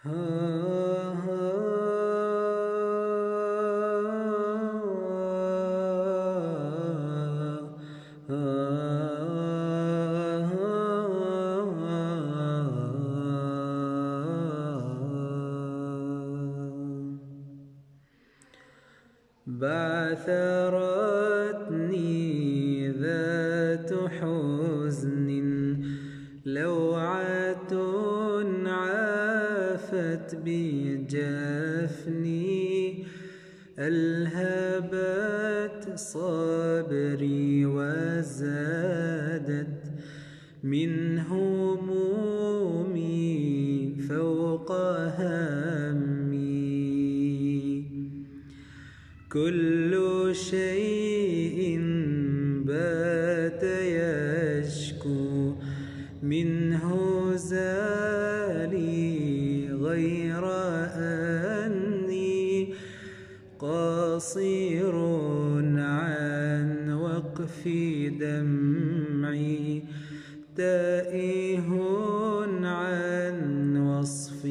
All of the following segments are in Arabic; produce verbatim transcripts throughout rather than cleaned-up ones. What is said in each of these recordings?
بعثرتني ذات حزن لوعة عافت بجفني ألهبت صبري وزادت من همومي فوق همي كل شيء بات يشكو منه زالي غير أني قصير عن وقف دمعي تائه عن وصف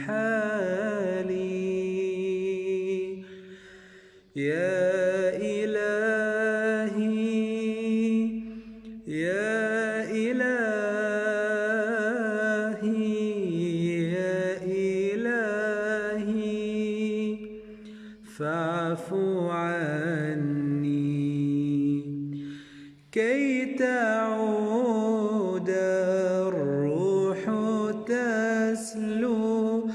حالي يا إلهي يا إلهي يا إلهي فاعف عني كي تعود الروح تسلو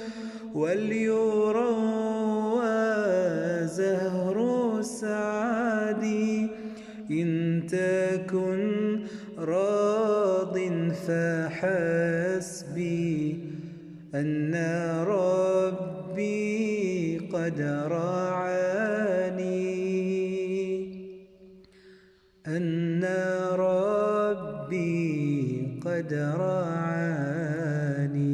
وليروى زهر سعدي إن تكن راض فحسبي أن ربي قد رعاني أن ربي قد رعاني